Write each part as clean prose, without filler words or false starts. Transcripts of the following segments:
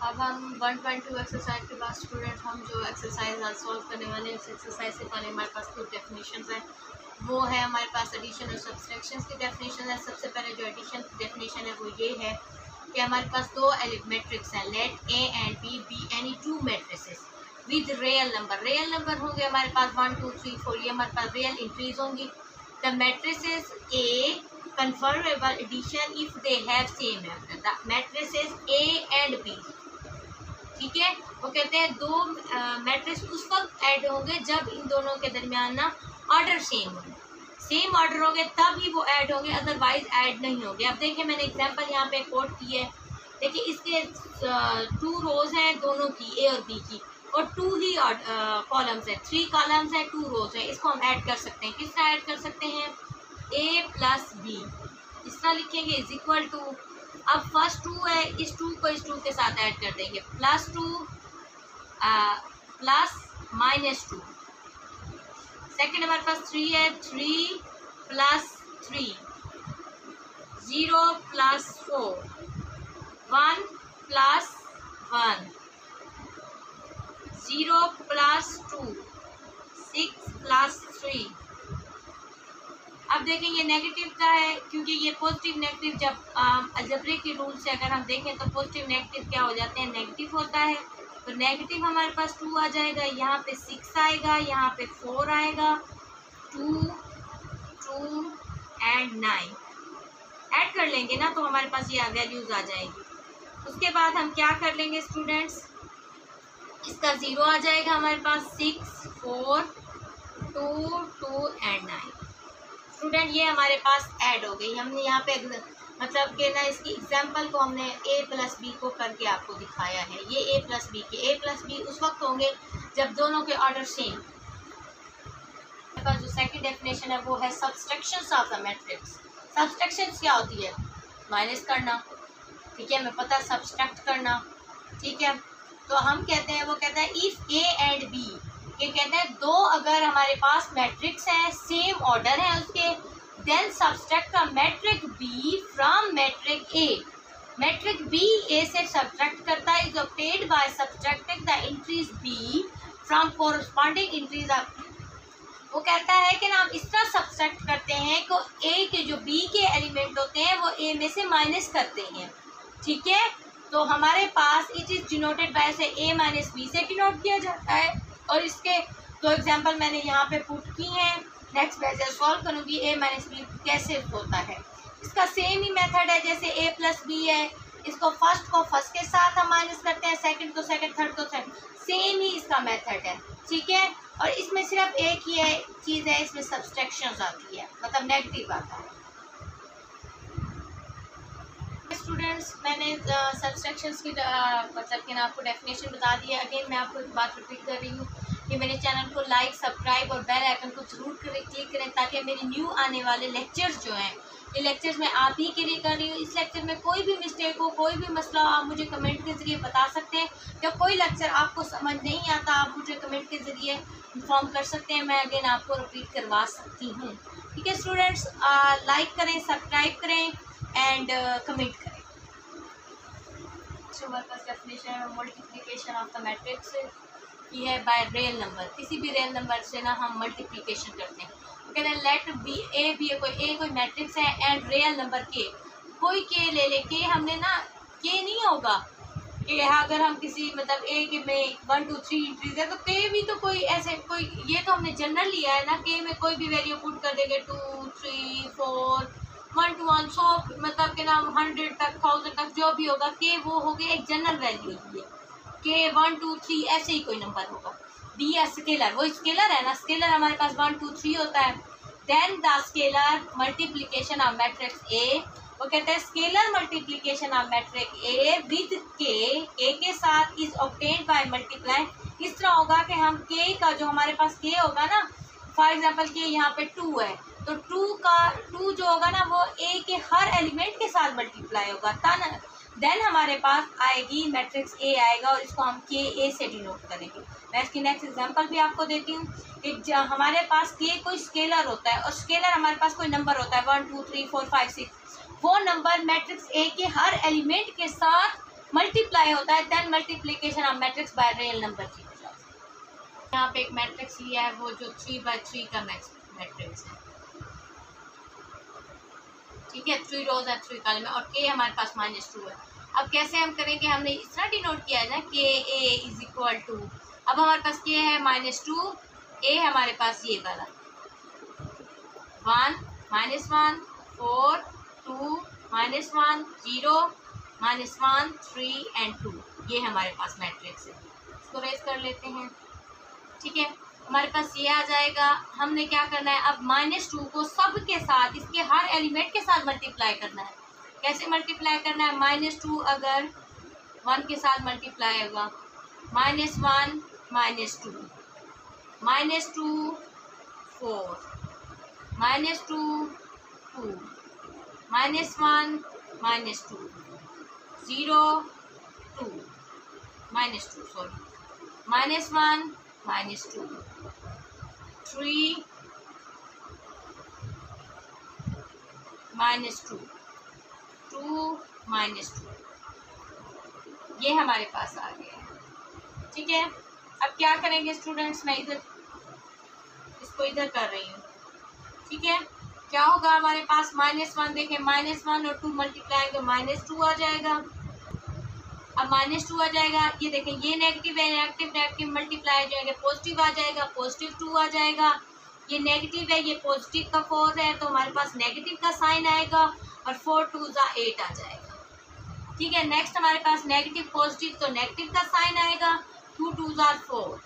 अब हम 1.2 एक्सरसाइज के बाद स्टूडेंट हम जो एक्सरसाइज आज सॉल्व करने वाले हैं, उस एक्सरसाइज से पहले हमारे पास कुछ डेफिनेशंस हैं। वो है हमारे पास एडिशन और सब्सट्रैक्शंस की डेफिनेशन है। सबसे पहले जो एडिशन की डेफिनेशन है वो ये है कि हमारे पास दो मैट्रिक्स हैं, let A and B be any two matrices with real number. Real number होंगे हमारे पास 1 2 3 4, ये हमारे पास रियल इंट्रीज होंगी। The matrices A confirmable addition if they have same member, the matrices A and B। ठीक है, वो कहते हैं दो मैट्रिक्स उस वक्त ऐड होंगे जब इन दोनों के दरमियान ना ऑर्डर सेम हो, सेम ऑर्डर होंगे तब ही वो ऐड होंगे, अदरवाइज ऐड नहीं होंगे। अब देखिए मैंने एग्जांपल यहाँ पे कोट की है। देखिए इसके 2 रोज हैं दोनों की, ए और बी की, और 2 ही कॉलम्स है, 3 कॉलम्स हैं 2 रोज है। इसको हम ऐड कर सकते हैं। किस तरह ऐड कर सकते हैं? ए प्लस बी इस तरह लिखेंगे इज इक्वल टू, अब फर्स्ट 2 है, इस 2 को इस 2 के साथ ऐड कर देंगे, +2 प्लस -2। सेकेंड हमारे पास 3 है, 3 + 3, 0 + 4, 1 + 1, 0 + 2, 6 + 3। अब देखें ये नेगेटिव का है, क्योंकि ये पॉजिटिव नेगेटिव जब अलजेब्रिक के रूल से अगर हम देखें तो पॉजिटिव नेगेटिव क्या हो जाते हैं, नेगेटिव होता है। तो नेगेटिव हमारे पास 2 आ जाएगा, यहाँ पे 6 आएगा, यहाँ पे 4 आएगा, 2 2 एंड 9 ऐड कर लेंगे ना तो हमारे पास ये वैल्यूज आ जाएगी। उसके बाद हम क्या कर लेंगे स्टूडेंट्स, इसका 0 आ जाएगा हमारे पास, 6 4 2 2 एंड 9। स्टूडेंट ये हमारे पास ऐड हो गई। हमने यहाँ पे मतलब कि ना इसकी एग्जांपल को हमने a + b को करके आपको दिखाया है। ये a + b के a + b उस वक्त होंगे जब दोनों के ऑर्डर सेम। हमारे पास जो सेकंड डेफिनेशन है वो है subtractions of the matrix. Subtractions क्या होती है? माइनस करना, ठीक है, हमें पता है सब्सट्रैक्ट करना, ठीक है। तो हम कहते हैं, वो कहता है इफ़ a एंड b, ये कहते हैं दो अगर हमारे पास मैट्रिक्स हैं सेम ऑर्डर है उसके, then subtract a matrix B from matrix A. Matrix B A से सब्सट्रैक्ट करता है, is obtained by subtracting the entries B from corresponding entries of. वो कहता है कि ना हम इस तरह सब्सट्रैक्ट करते हैं कि ए के जो बी के एलिमेंट होते हैं वो ए में से माइनस करते हैं, ठीक है। तो हमारे पास इट इज डिनोटेड बाय से a - b से डिनोट किया जाता है। और इसके 2 एग्जांपल मैंने यहाँ पे पुट की हैं। नेक्स्ट मैं जब सॉल्व करूँगी a - b कैसे होता है। इसका सेम ही मेथड है जैसे a + b है, इसको फर्स्ट को फर्स्ट के साथ हम माइनस करते हैं, सेकंड को सेकंड, थर्ड को थर्ड, सेम ही इसका मेथड है, ठीक है। और इसमें सिर्फ एक ही है चीज़ है, इसमें सब्सट्रैक्शंस आती है, मतलब नेगेटिव आता है। स्टूडेंट्स मैंने सब्सट्रैक्शंस की मतलब कि ना आपको डेफिनेशन बता दी है। अगेन मैं आपको एक बात रिपीट कर रही हूँ कि मेरे चैनल को लाइक, सब्सक्राइब और बेल आइकन को जरूर क्लिक करें ताकि मेरे न्यू आने वाले लेक्चर्स जो हैं, ये लेक्चर्स मैं आप ही के लिए कर रही हूँ। इस लेक्चर में कोई भी मिस्टेक हो, कोई भी मसला हो, आप मुझे कमेंट के ज़रिए बता सकते हैं, या कोई लेक्चर आपको समझ नहीं आता आप मुझे कमेंट के ज़रिए इन्फॉर्म कर सकते हैं, मैं अगेन आपको रिपीट करवा सकती हूँ, ठीक है। स्टूडेंट्स लाइक करें, सब्सक्राइब करें एंड कमेंट करें। हमारे पास डेफिनेशन है मल्टीप्लिकेशन ऑफ द मैट्रिक्स की है बाय रियल नंबर। किसी भी रियल नंबर से ना हम मल्टीप्लिकेशन करते हैं। कहते हैं लेट बी ए कोई मैट्रिक्स है एंड रियल नंबर के, कोई के ले ले, के हमने ना के नहीं होगा कि अगर हम किसी मतलब ए के में 1 2 3 इंट्रीज है तो के भी तो कोई ऐसे कोई, ये तो हमने जनरल लिया है ना, के में कोई भी वैल्यू पुट कर देंगे 2 3 4 1 to 1 100 मतलब के नाम 100 तक 1000 तक जो भी होगा, के वो हो गया एक जनरल वैल्यू होती है, के 1 2 3 ऐसे ही कोई नंबर होगा। बी है स्केलर, वो स्केलर है ना, स्केलर हमारे पास 1 2 3 होता है। Then the scalar multiplication of matrix A, वो कहते हैं scalar multiplication of matrix A with K साथ इज ऑब्टेन्ड बाय मल्टीप्लाई। इस तरह होगा कि हम के का जो हमारे पास के होगा ना, फॉर एग्जांपल के यहाँ पे 2 है तो 2 जो होगा ना वो ए के हर एलिमेंट के साथ मल्टीप्लाई होगा, देन हमारे पास आएगी मैट्रिक्स ए आएगा और इसको हम के ए से डिनोट करेंगे। मैं इसकी नेक्स्ट एग्जांपल भी आपको देती हूँ कि हमारे पास के कोई स्केलर होता है और स्केलर हमारे पास कोई नंबर होता है 1 2 3 4 5 6, वो नंबर मैट्रिक्स ए के हर एलिमेंट के साथ मल्टीप्लाई होता है, then multiplication of matrix by real number की वजह से। यहाँ पे एक मैट्रिक्स लिया है, वो जो 3x3 का मैट्रिक्स है, ठीक है, 3 रोज है 3 कॉलम में, और k हमारे पास -2 है। अब कैसे हम करेंगे, हमने इस तरह डिनोट किया है ना, k a is equal to, अब हमारे पास k है -2, a हमारे पास ये वाला 1 -1 4 2 -1 0 -1 3 एंड 2, ये हमारे पास मैट्रिक्स है। इसको रेज कर लेते हैं, ठीक है, हमारे पास ये आ जाएगा। हमने क्या करना है, अब -2 को सब के साथ, इसके हर एलिमेंट के साथ मल्टीप्लाई करना है। कैसे मल्टीप्लाई करना है, -2 अगर 1 के साथ मल्टीप्लाई होगा, -1 -2 -2 4 -2 2 -1 -2 0 2 -2 सॉरी -1 -2 3 -2 2 -2, ये हमारे पास आ गया है, ठीक है। अब क्या करेंगे स्टूडेंट्स, मैं इधर इसको इधर कर रही हूँ, ठीक है। क्या होगा हमारे पास, -1 देखें, -1 और 2 मल्टीप्लाई तो -2 आ जाएगा। अब -2 आ जाएगा, ये देखें, ये नेगेटिव है, नेगेटिव नेगेटिव मल्टीप्लाई हो जाएंगे, पॉजिटिव आ जाएगा, +2 आ जाएगा। ये नेगेटिव है, ये पॉजिटिव का 4 है, तो हमारे पास नेगेटिव का साइन आएगा, और 4 2 8 आ जाएगा, ठीक है। नेक्स्ट हमारे पास नेगेटिव पॉजिटिव, तो नेगेटिव का साइन आएगा, 2 2 4,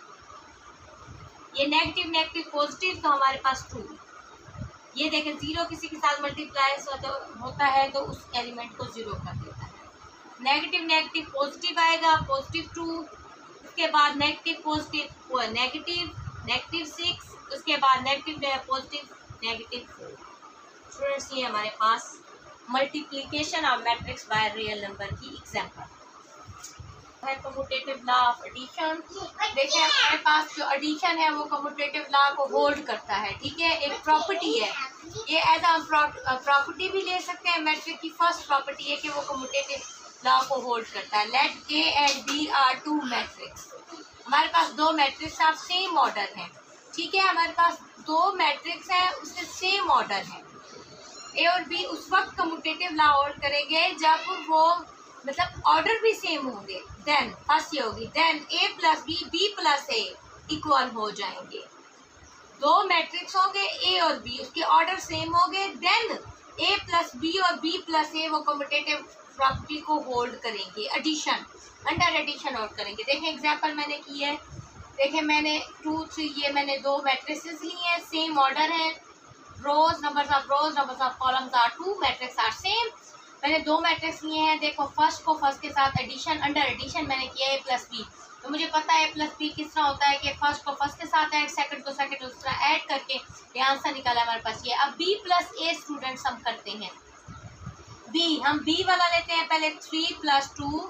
ये नेगेटिव नेगेटिव पॉजिटिव, तो हमारे पास 2। ये देखें, 0 किसी के साथ मल्टीप्लाई होता है तो उस एलिमेंट को 0 कर देता है। नेगेटिव नेगेटिव पॉजिटिव आएगा, +2, उसके बाद नेगेटिव पॉजिटिव नेगेटिव -6, उसके बाद नेगेटिव पॉजिटिव -4। स्टूडेंट्स, ये हमारे पास multiplication of matrix by real number की एग्जांपल है। कम्यूटेटिव लॉ ऑफ एडिशन, देखिए हमारे पास जो एडिशन है वो कम्यूटेटिव लॉ को होल्ड करता है, ठीक है, एक प्रॉपर्टी है। ये एज अ प्रॉपर्टी भी ले सकते हैं, मैट्रिक्स की फर्स्ट प्रॉपर्टी है कि वो कम्यूटेटिव लॉ को होल्ड करता है। Let A and B are 2 matrix, हमारे पास 2 मैट्रिक्स ऑफ सेम ऑर्डर हैं, ठीक है, हमारे पास 2 मैट्रिक्स हैं, उससे सेम ऑर्डर है। A और B उस वक्त कम्यूटेटिव लॉ होल्ड करेंगे जब वो मतलब ऑर्डर भी सेम होंगे, देन फर्स्ट ये होगी, then A + B B + A equal हो जाएंगे। 2 मैट्रिक्स होंगे A और B, उसके ऑर्डर सेम होंगे, देन A + B और B + A वो कम्यूटेटिव प्रॉपर्टी को होल्ड करेंगे, एडिशन, अंडर एडिशन होल्ड करेंगे। देखें एग्जांपल मैंने की है, देखें मैंने 2 3 ये मैंने 2 मैट्रिसेस ली हैं, सेम ऑर्डर है, rows numbers of columns are 2, matrix are same. मैंने 2 मैट्रिक्स लिए हैं, देखो फर्स्ट को फर्स्ट के साथ एडिशन, अंडर एडिशन मैंने किया A + B, तो मुझे पता है A + B किस तरह होता है कि फर्स्ट को फर्स्ट के साथ ऐड, सेकंड को सेकंड उस तरह ऐड करके ये आंसर निकाला हमारे पास ये। अब B + A स्टूडेंट्स हम करते हैं, B हम B वाला लेते हैं पहले, 3 + 2,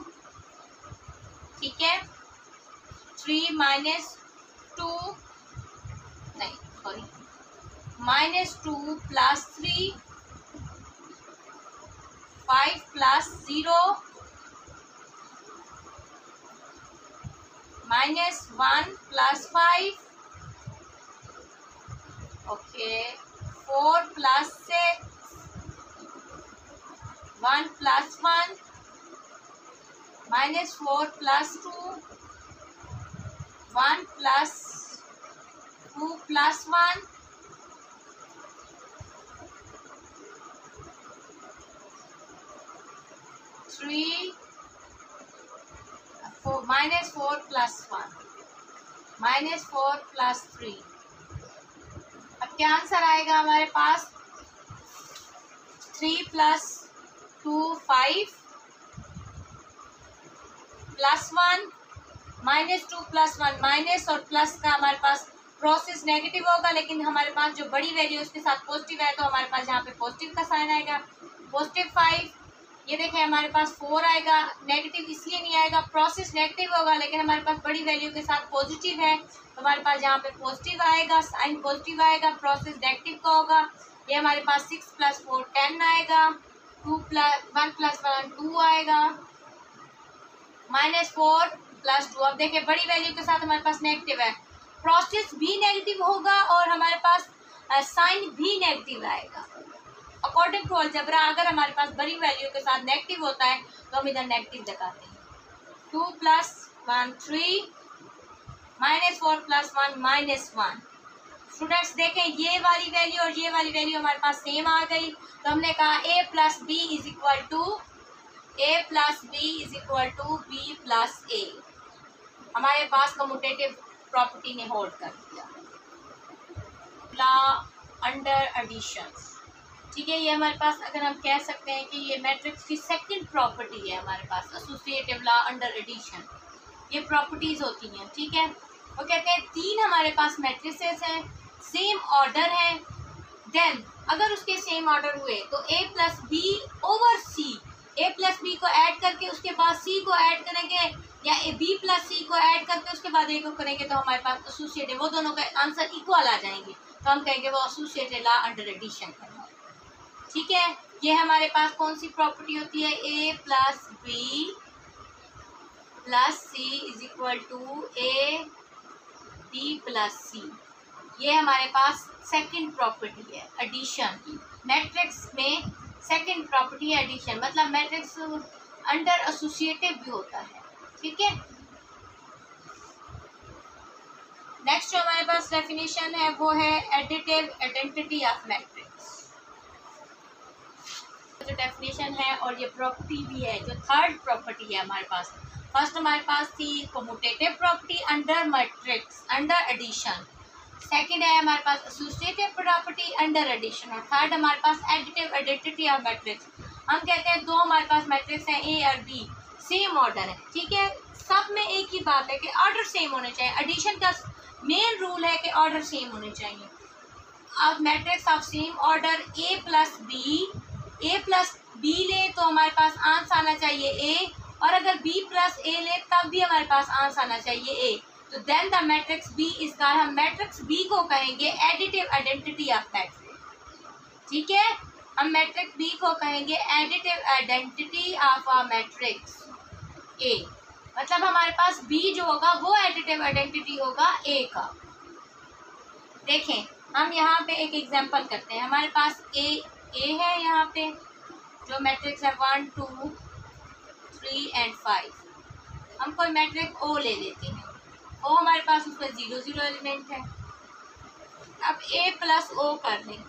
ठीक है, 3 - 2 नहीं सॉरी -2 + 3 5 + 0 -1 + 5 ओके 4 + 6 1 + 1 -4 + 2 1 + 2 + 1 3 4 -4 + 1 -4 + 3। अब क्या आंसर आएगा हमारे पास, 3 + 2 5 + 1 -2 + 1 माइनस और प्लस का हमारे पास प्रोसेस नेगेटिव होगा, लेकिन हमारे पास जो बड़ी वैल्यू उसके साथ पॉजिटिव है तो हमारे पास यहाँ पे पॉजिटिव का साइन आएगा, +5। ये देखें हमारे पास 4 आएगा, नेगेटिव इसलिए नहीं आएगा, प्रोसेस नेगेटिव होगा लेकिन हमारे पास बड़ी वैल्यू के साथ पॉजिटिव है तो हमारे पास यहाँ पे पॉजिटिव आएगा, साइन पॉजिटिव आएगा, प्रोसेस नेगेटिव का होगा। ये हमारे पास 6 + 4 10 आएगा, 1 + 1 2 आएगा, -4 + 2। अब देखिए बड़ी वैल्यू के साथ हमारे पास नेगेटिव है, प्रोसेस भी नेगेटिव होगा और हमारे पास साइन भी नेगेटिव आएगा। अकॉर्डिंग टू अलजेब्रा अगर हमारे पास बड़ी वैल्यू के साथ नेगेटिव होता है तो हम इधर नेगेटिव लगाते हैं। 2 + 1 3, -4 + 1 -1। स्टूडेंट्स देखें ये वाली वैल्यू और ये वाली वैल्यू हमारे पास सेम आ गई, तो हमने कहा a + b = b + a। हमारे पास कम्यूटेटिव प्रॉपर्टी ने होल्ड कर दिया। लॉ अंडर एडिशन, ठीक है, ये हमारे पास अगर हम कह सकते हैं कि ये मैट्रिक्स की सेकंड प्रॉपर्टी है हमारे पास, एसोसिएटिव लॉ अंडर एडिशन। ये प्रॉपर्टीज होती हैं, ठीक है। वो कहते हैं 3 हमारे पास मैट्रिसेस हैं, सेम ऑर्डर है, देन अगर उसके सेम ऑर्डर हुए तो a + b / c, a + b को ऐड करके उसके बाद c को ऐड करेंगे, या b + c को ऐड करके उसके बाद a को करेंगे, तो हमारे पास एसोसिएटिव, वो दोनों का आंसर इक्वल आ जाएंगे, तो हम कहेंगे वो एसोसिएटिव लॉ अंडर एडिशन है, ठीक है। ये हमारे पास कौन सी प्रॉपर्टी होती है, a + b + c = a b + c। ये हमारे पास सेकंड प्रॉपर्टी है एडिशन की। मैट्रिक्स में सेकंड प्रॉपर्टी है एडिशन, मतलब मैट्रिक्स अंडर एसोसिएटिव भी होता है, ठीक है। नेक्स्ट जो हमारे पास डेफिनेशन है वो है एडिटिव आइडेंटिटी ऑफ मैट्रिक्स। जो डेफिनेशन है और ये प्रॉपर्टी भी है, जो थर्ड प्रॉपर्टी है हमारे पास। फर्स्ट हमारे पास थी commutative property under matrix under addition, second है हमारे पास एसोसिएटिव प्रॉपर्टी अंडर एडिशन, और थर्ड हमारे पास एडिटिव आइडेंटिटी ऑफ मैट्रिक्स। हम कहते हैं 2 हमारे पास मैट्रिक्स हैं ए और बी, सेम ऑर्डर है, ठीक है, सब में एक ही बात है कि ऑर्डर सेम होने चाहिए। एडिशन का मेन रूल है कि ऑर्डर सेम होने चाहिए। अब matrix of same order a + b ले तो हमारे पास आंसर आना चाहिए a, और अगर b + a ले तब भी हमारे पास आंसर आना चाहिए a, तो देन द मैट्रिक्स B इस का हम मैट्रिक्स B को कहेंगे एडिटिव आइडेंटिटी ऑफ मैट्रिक्स, ठीक है। हम मैट्रिक्स B को कहेंगे additive identity of a matrix A, मतलब हमारे पास B जो होगा वो एडिटिव आइडेंटिटी होगा A का। देखें हम यहाँ पे एक एग्जांपल करते हैं, हमारे पास A है, यहाँ पे जो मैट्रिक्स है 1 2 3 और 5। हम कोई मैट्रिक्स O ले लेते हैं, ओ हमारे पास उसमें 0 0 एलिमेंट है। अब a + o कर लें,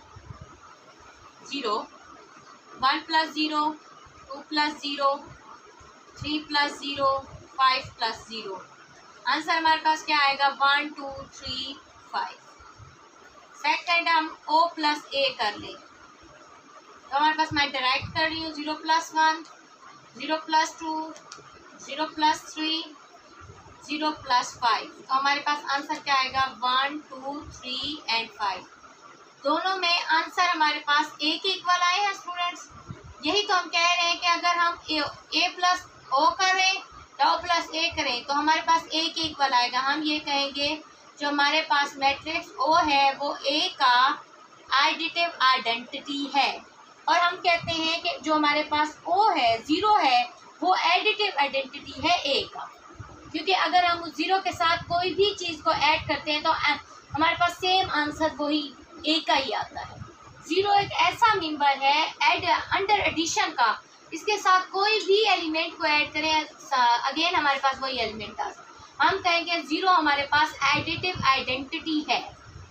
0 1 + 0 2 + 0 3 + 0 5 + 0। आंसर हमारे पास क्या आएगा, 1 2 3 5। सेकंड हम o + a कर लें, तो हमारे पास मैं डायरेक्ट कर रही हूँ 0 + 1 0 + 2 0 + 3 0 + 5, तो हमारे पास आंसर क्या आएगा, 1 2 3 और 5। दोनों में आंसर हमारे पास a के इक्वल आए हैं स्टूडेंट्स। यही तो हम कह रहे हैं कि अगर हम a + o करें या o + a करें तो हमारे पास a के इक्वल आएगा। हम ये कहेंगे जो हमारे पास मैट्रिक्स o है वो a का एडिटिव आइडेंटिटी है, और हम कहते हैं कि जो हमारे पास o है 0 है वो एडिटिव आइडेंटिटी है a का, क्योंकि अगर हम उस 0 के साथ कोई भी चीज़ को ऐड करते हैं तो हमारे पास सेम आंसर वही a का ही आता है। 0 एक ऐसा मेंबर है अंडर एडिशन का, इसके साथ कोई भी एलिमेंट को ऐड करें अगेन हमारे पास वही एलिमेंट आ सकता। हम कहेंगे 0 हमारे पास एडिटिव आइडेंटिटी है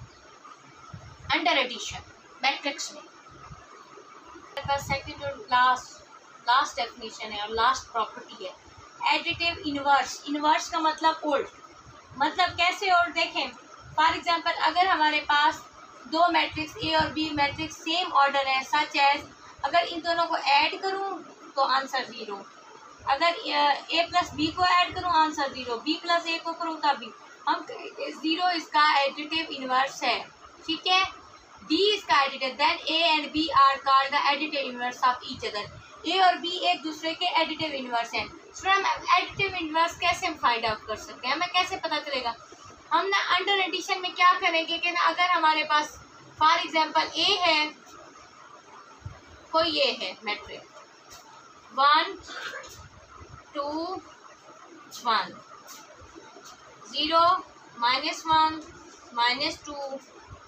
अंडर एडिशन मैट्रिक्स में। हमारे पास सेकंड और लास्ट डेफिनेशन है और लास्ट प्रॉपर्टी है एडिटिव इनवर्स। इनवर्स का मतलब उल्ट, मतलब कैसे उल्ट, देखें फॉर एग्जांपल अगर हमारे पास 2 मैट्रिक्स ए और बी मैट्रिक्स सेम ऑर्डर है, सच एज अगर इन दोनों को ऐड करूं तो आंसर 0, अगर a + b को ऐड करूं आंसर 0, b + a को करूं तब भी, हम 0 इसका एडिटिव इनवर्स है, ठीक है। b इसका additive, then a and b are called the additive inverse of each other. a और b एक दूसरे के एडिटिव इनवर्स हैं। सो हम एडिटिव इनवर्स कैसे हम फाइंड आउट कर सकते हैं, हमें कैसे पता चलेगा। हम ना अंडर एडिशन में क्या करेंगे कि ना अगर हमारे पास फॉर एग्जांपल a है, कोई ये है मैट्रिक्स 1 2 1, 0, -1, -2,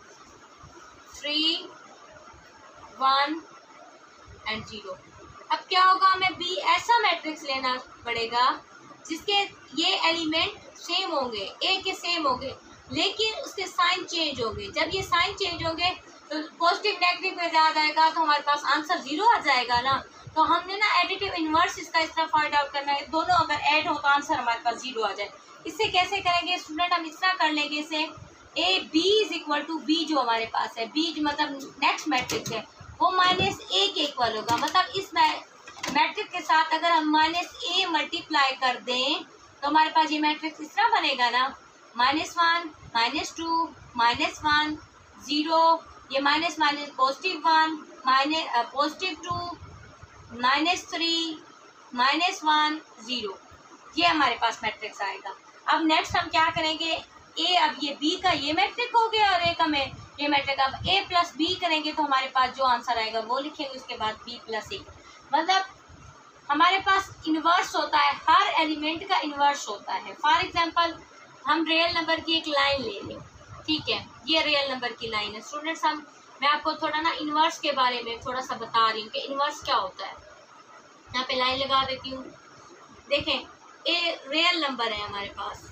3, 1 एंड 0। अब क्या होगा, हमें बी ऐसा मैट्रिक्स लेना पड़ेगा जिसके ये एलिमेंट सेम होंगे, ए के सेम होंगे, लेकिन उसके साइन चेंज होंगे। जब ये साइन चेंज होंगे तो पॉजिटिव नेगेटिव में याद आएगा तो हमारे पास आंसर 0 आ जाएगा ना। तो हमने ना एडिटिव इन्वर्स इसका इस तरह फाइंड आउट करना है, दोनों अगर ऐड हो तो आंसर हमारे पास 0 आ जाए। इससे कैसे करेंगे स्टूडेंट, हम इस तरह कर लेंगे इसे, A B is equal to B जो हमारे पास है, बी मतलब नेक्स्ट मैट्रिक्स है, वो -a के इक्वल होगा। मतलब इस मैट्रिक्स के साथ अगर हम -a मल्टीप्लाई कर दें तो हमारे पास ये मैट्रिक्स इस तरह बनेगा ना, -1, -2, -1, 0, ये माइनस +1, +2, -3, -1, 0, ये हमारे पास मैट्रिक्स आएगा। अब नेक्स्ट हम क्या करेंगे, ए, अब ये बी का ये मैट्रिक हो गया और ए का में ये मैट्रिक, अब a + b करेंगे तो हमारे पास जो आंसर आएगा वो लिखेंगे, उसके बाद b + a। मतलब हमारे पास इन्वर्स होता है, हर एलिमेंट का इन्वर्स होता है। फॉर एग्जांपल हम रियल नंबर की एक लाइन ले लें, ठीक है, ये रियल नंबर की लाइन है स्टूडेंट्स। मैं आपको थोड़ा ना इन्वर्स के बारे में थोड़ा सा बता रही हूँ कि इन्वर्स क्या होता है। यहाँ पे लाइन लगा देती हूँ, देखें, ए रियल नंबर है हमारे पास,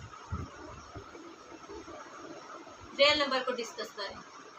रियल नंबर को डिस्कस करें।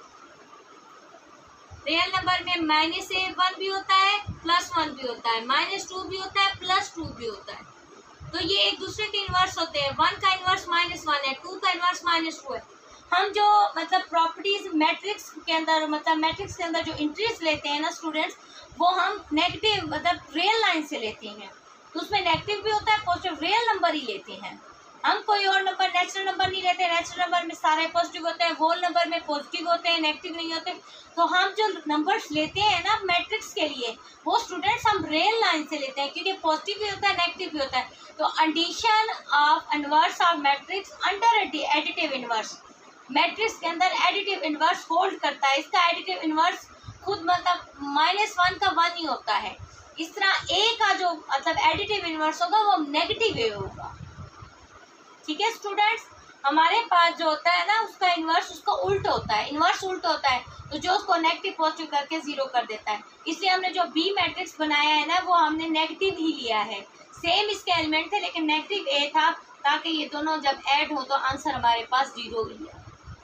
रियल नंबर में -1 भी होता है, +1 भी होता है, -2 भी होता है, +2 भी होता है। तो ये एक दूसरे के इन्वर्स होते हैं। 1 का इन्वर्स -1 है, 2 का इन्वर्स -2 है। हम जो मतलब प्रॉपर्टीज मैट्रिक्स के अंदर, मतलब मैट्रिक्स के अंदर जो इंट्रीज लेते हैं ना स्टूडेंट्स, वो हम नेगेटिव मतलब रियल लाइन से लेते हैं। तो उसमें नेगेटिव भी होता है, पॉजिटिव, रियल नंबर ही लेते हैं हम, कोई और नंबर नेचुरल नंबर नहीं लेते। नेचुरल नंबर में सारे पॉजिटिव होते हैं, होल नंबर में पॉजिटिव होते हैं, नेगेटिव नहीं होते। तो हम जो नंबर्स लेते हैं ना मैट्रिक्स के लिए, वो स्टूडेंट्स हम रियल लाइन से लेते हैं, क्योंकि पॉजिटिव भी होता है, नेगेटिव भी होता है। तो addition of inverse of matrix under additive inverse, matrix के अंदर एडिटिव इनवर्स होल्ड करता है। इसका एडिटिव इनवर्स खुद मतलब -1 का 1 ही होता है। इस तरह ए का जो मतलब एडिटिव इनवर्स होगा वो नेगेटिव ए होगा, ठीक है स्टूडेंट्स। हमारे पास जो होता है ना उसका इन्वर्स उसका उल्ट होता है, इन्वर्स उल्ट होता है, तो जो उसको नेगेटिव पॉजिटिव करके 0 कर देता है। इसलिए हमने जो बी मैट्रिक्स बनाया है ना वो हमने नेगेटिव ही लिया है। सेम इसके एलिमेंट थे लेकिन नेगेटिव ए था, ताकि ये दोनों जब ऐड हो तो आंसर हमारे पास 0 ही है।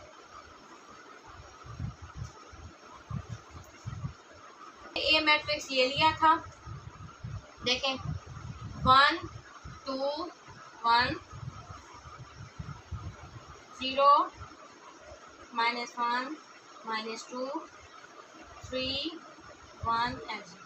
ए मैट्रिक्स ये लिया था, देखें 1, 2, 1, 0, -1, -2, 3, 1 एंड 0।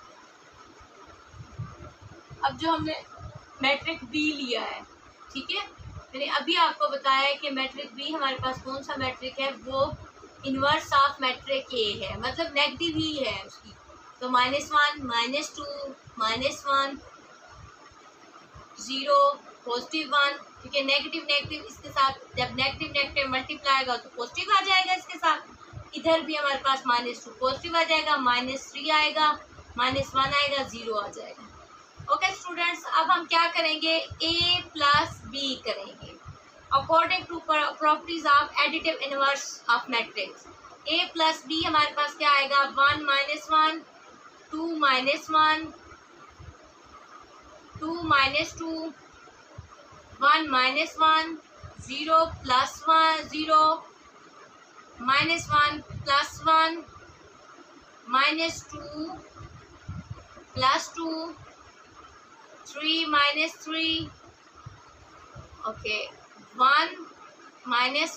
अब जो हमने मैट्रिक बी लिया है, ठीक है, मैंने अभी आपको बताया है कि मैट्रिक बी हमारे पास कौन सा मैट्रिक है, वो इन्वर्स ऑफ मैट्रिक ए है, मतलब नेगेटिव ही है उसकी। तो -1, -2, -1, 0, +1, क्योंकि नेगेटिव इसके साथ जब नेगेटिव मल्टीप्लाई होगा तो पॉजिटिव आ जाएगा इसके साथ। इधर भी हमारे पास -2 पॉजिटिव आ जाएगा, -3 आएगा, -1 आएगा, 0 आ जाएगा। ओके स्टूडेंट्स, अब हम क्या करेंगे, a + b करेंगे according to properties of additive inverse of matrix. a + b हमारे पास क्या आएगा, 1 - 1, 2 - 1, 2 - 2, 1 - 1, 0 + 1, 0 -1 + 1, -2 + 2, 3 - 3, ओके, 1 - 1,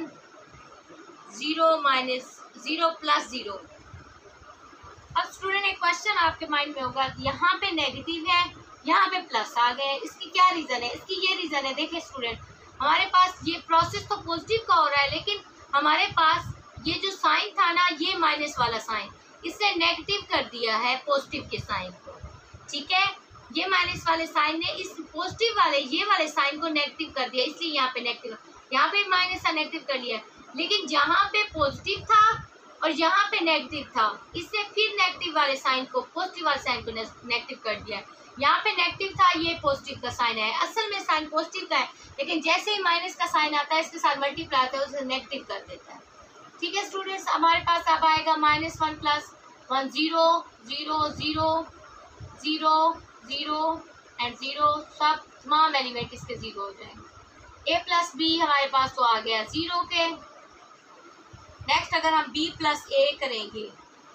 0 + 0। अब स्टूडेंट एक क्वेश्चन आपके माइंड में होगा, यहाँ पे नेगेटिव है, यहाँ पे प्लस आ गए, इसकी क्या रीज़न है? इसकी ये रीज़न है, देखिए स्टूडेंट, हमारे पास ये प्रोसेस तो पॉजिटिव का हो रहा है, लेकिन हमारे पास ये जो साइन था ना, ये माइनस वाला साइन, इसने नेगेटिव कर दिया है पॉजिटिव के साइन को, ठीक है। ये माइनस वाले साइन ने इस पॉजिटिव वाले ये वाले साइन को नेगेटिव कर दिया, इसलिए यहाँ पे नेगेटिव, यहाँ पे माइनस का नेगेटिव कर लिया। लेकिन जहाँ पे पॉजिटिव था और यहाँ पे नेगेटिव था, इससे फिर नेगेटिव वाले साइन को पॉजिटिव वाले साइन को नेगेटिव कर दिया। यहाँ पे नेगेटिव था, ये पॉजिटिव का साइन है, असल में साइन पॉजिटिव का है, लेकिन जैसे ही माइनस का साइन आता है इसके साथ मल्टीप्लाई आता है उसे नेगेटिव कर देता है। ठीक है स्टूडेंट्स, हमारे पास अब आएगा -1 + 1 0 0 0 0 0 एंड 0, सब तमाम एलिमेंट इसके 0 हो जाएंगे। a + b हमारे पास तो आ गया 0 के। नेक्स्ट अगर हम b + a करेंगे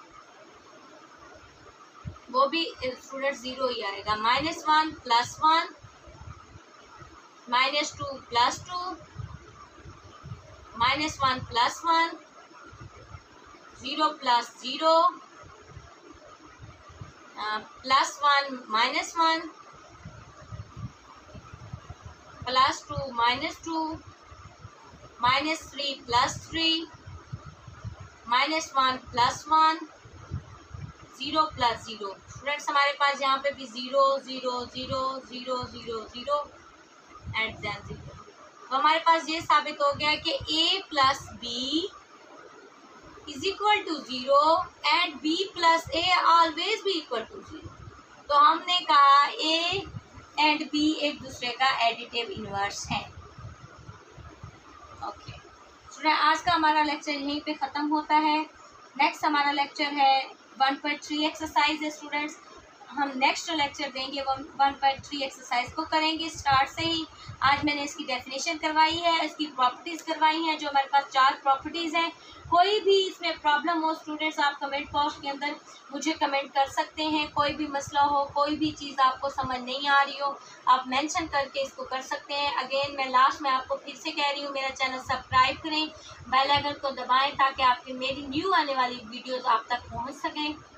वो भी स्टूडेंट 0 ही आएगा। -1 + 1 -2 + 2 -1 + 1 0 + 0 +1 -1 +2 -2 -3 +3 -1 +1 0 + 0। स्टूडेंट्स हमारे पास यहाँ पे भी 0 0 0 0 0 0 एंड देन 0। तो हमारे पास ये साबित हो गया कि a + b = 0 and b + a always भी इक्वल टू 0। तो हमने कहा a एंड b एक दूसरे का एडिटिव इनवर्स है। ओके स्टूडेंट, आज का हमारा लेक्चर यहीं पे ख़त्म होता है। नेक्स्ट हमारा लेक्चर है 1.3 एक्सरसाइज है स्टूडेंट्स। हम नेक्स्ट जो लेक्चर देंगे वो 1.3 एक्सरसाइज को करेंगे स्टार्ट से ही। आज मैंने इसकी डेफिनेशन करवाई है, इसकी प्रॉपर्टीज़ करवाई हैं, जो हमारे पास 4 प्रॉपर्टीज़ हैं। कोई भी इसमें प्रॉब्लम हो स्टूडेंट्स, आप कमेंट बॉक्स के अंदर मुझे कमेंट कर सकते हैं। कोई भी मसला हो, कोई भी चीज़ आपको समझ नहीं आ रही हो, आप मेंशन करके इसको कर सकते हैं। अगेन मैं लास्ट में आपको फिर से कह रही हूँ, मेरा चैनल सब्सक्राइब करें, बेल आइकन को दबाएं ताकि आपकी मेरी न्यू आने वाली वीडियोज़ आप तक पहुँच सकें।